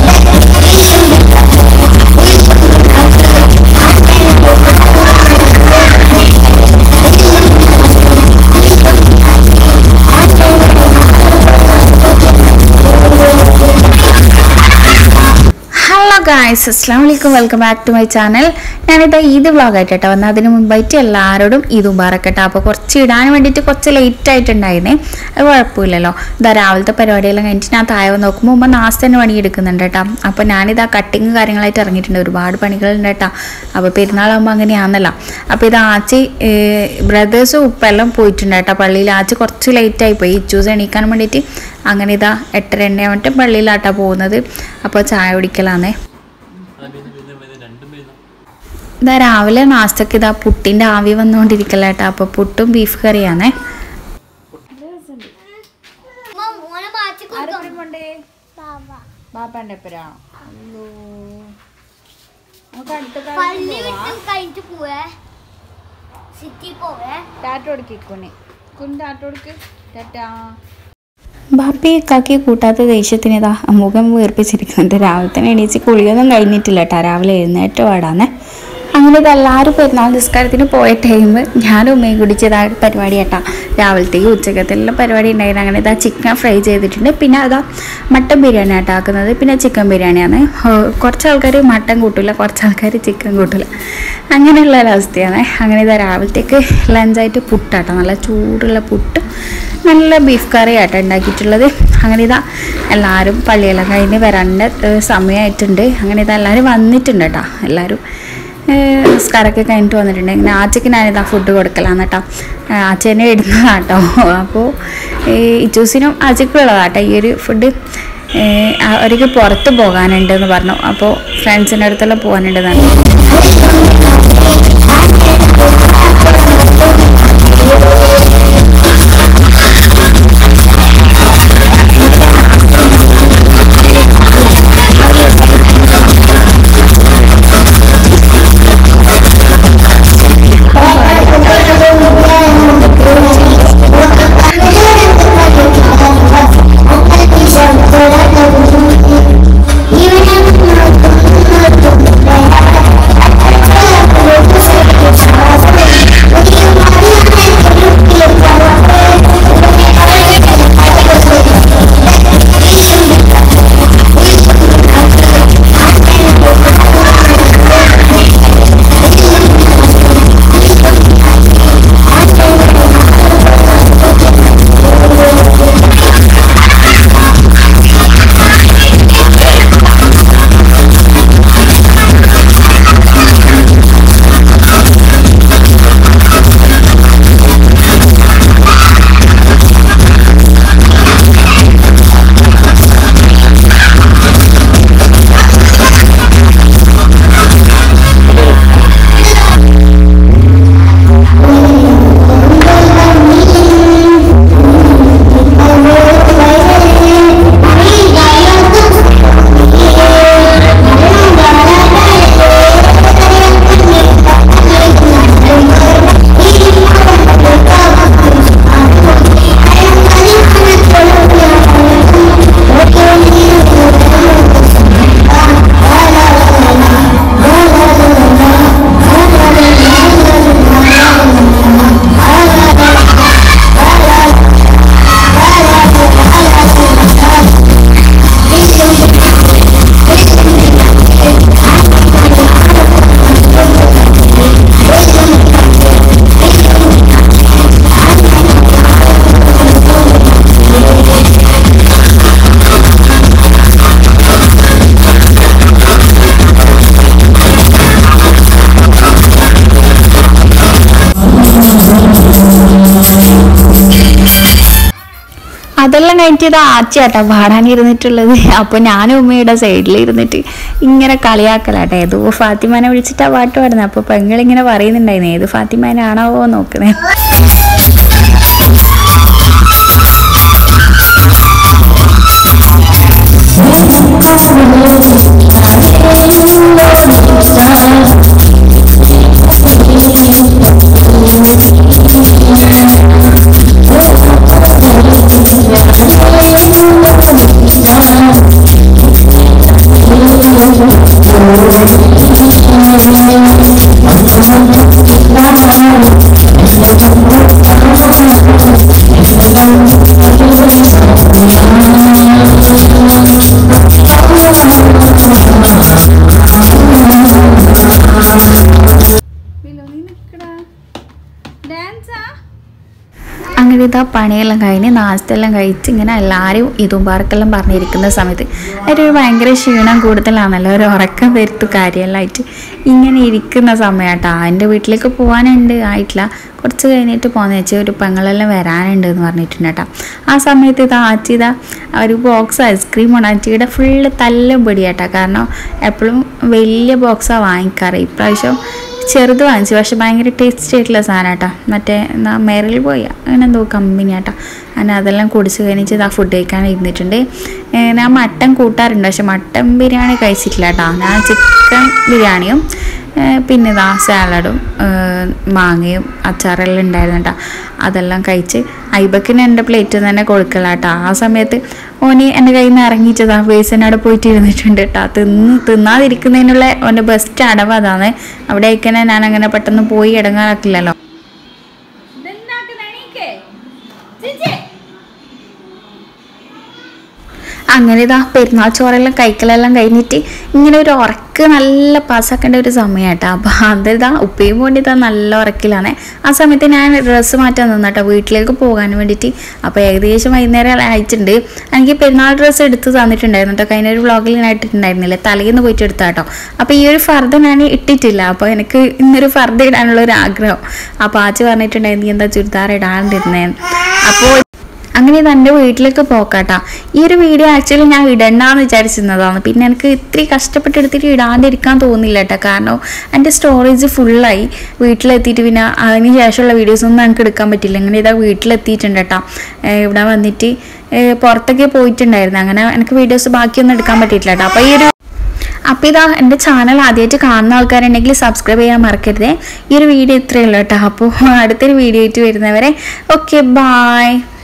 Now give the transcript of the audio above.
guys, assalamualaikum, welcome back to my channel. ഞാനിതാ ഈദ് വ്ളോഗായിട്ടോ വന്നത്. അതിന് മുമ്പായിട്ട് എല്ലാവരോടും ഈദ് മുബാറക്കട്ടെ. അപ്പോൾ കുറച്ച് ഇടാൻ വേണ്ടിയിട്ട് കുറച്ച് ലേറ്റ് ആയിട്ടുണ്ടായിരുന്നേ. അത് കുഴപ്പമില്ലല്ലോ. ഇതാ രാവിലത്തെ പരിപാടിയെല്ലാം കഴിഞ്ഞിട്ട് ഞാൻ താഴെ നോക്കുമ്പോൾ ഉമ്മ നാസ്തന്നെ പണി എടുക്കുന്നുണ്ട് കേട്ടോ. അപ്പോൾ ഞാനിതാ കട്ടിങ് കാര്യങ്ങളായിട്ട് ഇറങ്ങിയിട്ടുണ്ട്. ഒരുപാട് പണികളുണ്ട് കേട്ടോ. അപ്പോൾ പെരുന്നാളാകുമ്പോൾ അങ്ങനെയാണല്ലോ. അപ്പോൾ ഇത് ആച്ചി ബ്രദേഴ്സും ഉപ്പെല്ലാം പോയിട്ടുണ്ട് കേട്ടോ പള്ളിയിൽ. ആച്ചി കുറച്ച് ലേറ്റായി പോയി ഇച്ചൂസ് എണീക്കാൻ വേണ്ടിയിട്ട്. അങ്ങനെ ഇതാ 8:30 ആവട്ടെ പള്ളിയിലാട്ടാ പോകുന്നത്. അപ്പോൾ ചായ കുടിക്കലാന്നേ. ഇതാ രാവിലെ നാസ്തക്ക് ഇതാ പുട്ടിൻ്റെ ആവി വന്നുകൊണ്ടിരിക്കല കേട്ടോ. അപ്പോൾ പുട്ടും ബീഫ് കറിയാണേ. ബാപ്പി കാക്കി കൂട്ടാത്ത ദേഷ്യത്തിന് ഇതാ മുഖം വീർപ്പിച്ചിരിക്കുന്നുണ്ട്. രാവിലെ തന്നെ എണീച്ച് കുളിയൊന്നും കഴിഞ്ഞിട്ടില്ല കേട്ടോ. രാവിലെ എഴുന്നേറ്റ് പാടാന്നേ. അങ്ങനെ ഇതെല്ലാവരും പെരുന്നാൾ നിസ്കാരത്തിന് പോയ ടൈം ഞാനും ഉമ്മയും കുടിച്ചതാ പരിപാടി കേട്ടോ. രാവിലത്തേക്ക് ഉച്ചക്കത്തെല്ലാം പരിപാടി ഉണ്ടായിരുന്നു. അങ്ങനെ ഇതാ ചിക്കൻ ഫ്രൈ ചെയ്തിട്ടുണ്ട്. പിന്നെ അതാ മട്ടൻ ബിരിയാണി ആട്ടോ ആക്കുന്നത്. പിന്നെ ചിക്കൻ ബിരിയാണിയാണ്. കുറച്ച് ആൾക്കാർ മട്ടൻ കൂട്ടില്ല, കുറച്ച് ആൾക്കാർ ചിക്കൻ കൂട്ടില്ല. അങ്ങനെയുള്ള ഒരവസ്ഥയാണ്. അങ്ങനെ ഇതാ രാവിലത്തേക്ക് ലഞ്ചായിട്ട് പുട്ടാട്ടോ. നല്ല ചൂടുള്ള പുട്ട്, നല്ല ബീഫ് കറി ആട്ടോ ഉണ്ടാക്കിയിട്ടുള്ളത്. അങ്ങനെ ഇതാ എല്ലാവരും പള്ളിയെല്ലാം കഴിഞ്ഞ് വരേണ്ട സമയമായിട്ടുണ്ട്. അങ്ങനെ ഇതാ എല്ലാവരും വന്നിട്ടുണ്ട് കേട്ടോ. എല്ലാവരും നിസ്കാരമൊക്കെ കഴിഞ്ഞിട്ട് വന്നിട്ടുണ്ട്. ഇങ്ങനെ ആച്ചയ്ക്ക് ഞാനിതാ ഫുഡ് കൊടുക്കലാന്ന് കേട്ടോ. ആച്ചേനെ ഇടുന്നതാട്ടോ. അപ്പോൾ ഇച്ചൂസിനും ആച്ചയ്ക്കും ഉള്ളതാട്ടോ ഈ ഒരു ഫുഡ്. അവർക്ക് പുറത്ത് പോകാനുണ്ടെന്ന് പറഞ്ഞു. അപ്പോൾ ഫ്രണ്ട്സിൻ്റെ അടുത്തെല്ലാം പോകാനുണ്ടെന്നാണ്. അതെല്ലാം കഴിഞ്ഞിട്ട് ഇത് ആച്ചയാട്ടോ പാടാനിരുന്നിട്ടുള്ളത്. അപ്പോൾ ഞാനും ഉമ്മയുടെ സൈഡിലിരുന്നിട്ട് ഇങ്ങനെ കളിയാക്കലാട്ടോ. ഏതോ ഫാത്തിമാനെ വിളിച്ചിട്ടാ പാട്ട് പാടുന്നത്. അപ്പോൾ പെങ്ങളിങ്ങനെ പറയുന്നുണ്ടായിരുന്നു ഏത് ഫാത്തിമാനാണോ നോക്കുന്നത്. ഇതാ പണിയെല്ലാം കഴിഞ്ഞ് നാശത്തെല്ലാം കഴിച്ച് ഇങ്ങനെ എല്ലാവരും ഇതും പാർക്കെല്ലാം പറഞ്ഞിരിക്കുന്ന സമയത്ത് ഒരു ഭയങ്കര ക്ഷീണം കൂടുതലാണല്ലോ, ഒരു ഉറക്കം വരുത്തു കാര്യമെല്ലാമായിട്ട് ഇങ്ങനെ ഇരിക്കുന്ന സമയമാട്ടോ. എൻ്റെ വീട്ടിലേക്ക് പോകാനുണ്ട്, ആയിട്ടില്ല, കുറച്ച് കഴിഞ്ഞിട്ട് പോകുന്ന വെച്ചാൽ ഒരു പെങ്ങളെല്ലാം വരാനുണ്ട് എന്ന് പറഞ്ഞിട്ടുണ്ട് കേട്ടോ. ആ സമയത്ത് ആച്ചി ഒരു ബോക്സ് ഐസ്ക്രീമാണ് ആച്ചിയുടെ ഫുള്ള് തല്ലും പിടിയാട്ടോ. കാരണം എപ്പോഴും വലിയ ബോക്സാണ് വാങ്ങിക്കാറ്, ഇപ്രാവശ്യം ചെറുത് വാങ്ങിച്ചു. പക്ഷെ ഭയങ്കര ടേസ്റ്റി ആയിട്ടുള്ള സാധനം കേട്ടോ. മറ്റേ മേറിൽ പോയി അങ്ങനെ എന്തോ കമ്പനി കേട്ടോ. അങ്ങനെ അതെല്ലാം കുടിച്ച് കഴിഞ്ഞിട്ട് ഫുഡ് കഴിക്കാൻ ഇരുന്നിട്ടുണ്ട്. ഞാൻ മട്ടൻ കൂട്ടാറുണ്ട്, പക്ഷെ മട്ടൻ ബിരിയാണി കഴിച്ചിട്ടില്ല കേട്ടോ. ഞാൻ ചിക്കൻ ബിരിയാണിയും പിന്നെ സാലഡും മാങ്ങയും അച്ചാറെല്ലാം ഉണ്ടായിരുന്നു കേട്ടോ. അതെല്ലാം കഴിച്ച് ഐബക്കിന് എൻ്റെ പ്ലേറ്റ് തന്നെ കൊടുക്കല കേട്ടോ. ആ സമയത്ത് ഓന് എൻ്റെ കയ്യിൽ നിന്ന് ഇറങ്ങിച്ചതാ ബേസിനവിടെ പോയിട്ട് ഇരുന്നിട്ടുണ്ട് കേട്ടോ. തിന്നാതിരിക്കുന്നതിനുള്ള ഓൻ്റെ ബെസ്റ്റ് അടവ് അതാണ്. അവിടെ അയക്കനെ ഞാൻ അങ്ങനെ പെട്ടെന്ന് പോയി ഇടങ്ങാറാക്കില്ലല്ലോ. അങ്ങനെ പെരുന്നാൾ ചോറെല്ലാം കഴിക്കലെല്ലാം കഴിഞ്ഞിട്ട് ഇങ്ങനെ ഒരു ഉറക്ക് നല്ല പാസ്സാക്കേണ്ട ഒരു സമയം കേട്ടോ. അപ്പോൾ അതിതാ ഉപ്പയും കൊണ്ട് നല്ല ഉറക്കിലാണ്. ആ സമയത്ത് ഞാൻ ഡ്രസ്സ് മാറ്റാൻ നിന്നു കേട്ടോ, വീട്ടിലേക്ക് പോകാൻ വേണ്ടിയിട്ട്. അപ്പോൾ ഏകദേശം വൈകുന്നേരം അയച്ചിട്ടുണ്ട്. എനിക്ക് പെരുന്നാൾ ഡ്രസ്സ് എടുത്ത് തന്നിട്ടുണ്ടായിരുന്നു കേട്ടോ. കഴിഞ്ഞൊരു വ്ളോഗിൽ ഞാൻ ഇട്ടിട്ടുണ്ടായിരുന്നില്ല, തലേന്ന് പോയിട്ട് എടുത്താ കേട്ടോ. അപ്പോൾ ഈ ഒരു ഫർദ ഞാൻ ഇട്ടിട്ടില്ല. അപ്പോൾ എനിക്ക് ഇന്നൊരു ഫർദ ഇടാനുള്ളൊരു ആഗ്രഹം. അപ്പോൾ ആച്ചി പറഞ്ഞിട്ടുണ്ടായിരുന്നു നീ എന്താ ചുരിദാർ ഇടാണ്ടിരുന്നേന്ന്. അപ്പോൾ അങ്ങനെ എൻ്റെ വീട്ടിലേക്ക് പോക്കാട്ടാ. ഈ ഒരു വീഡിയോ ആക്ച്വലി ഞാൻ ഇടണ്ടെന്ന് വിചാരിച്ചിരുന്നതാണ്. പിന്നെ എനിക്ക് ഇത്തിരി കഷ്ടപ്പെട്ടെടുത്തിട്ട് ഇടാണ്ടിരിക്കാൻ തോന്നില്ല കേട്ടോ. കാരണം എൻ്റെ സ്റ്റോറേജ് ഫുള്ളായി. വീട്ടിലെത്തിയിട്ട് പിന്നെ അതിന് ശേഷമുള്ള വീഡിയോസൊന്നും എനിക്ക് എടുക്കാൻ പറ്റില്ല. ഇങ്ങനെ വീട്ടിലെത്തിയിട്ടുണ്ട് കേട്ടോ. ഇവിടെ വന്നിട്ട് പുറത്തൊക്കെ പോയിട്ടുണ്ടായിരുന്നു. അങ്ങനെ എനിക്ക് വീഡിയോസ് ബാക്കിയൊന്നും എടുക്കാൻ പറ്റിയിട്ടില്ല കേട്ടോ. അപ്പോൾ എൻ്റെ ചാനൽ ആദ്യമായിട്ട് കാണുന്ന ആൾക്കാരുണ്ടെങ്കിൽ സബ്സ്ക്രൈബ് ചെയ്യാൻ മറക്കരുതേ. ഈ ഒരു വീഡിയോ ഇത്രയേ ഉള്ളൂ കേട്ടോ. അപ്പോൾ അടുത്തൊരു വീഡിയോ ആയിട്ട് വരുന്നവരെ ഓക്കെ, ബായ്.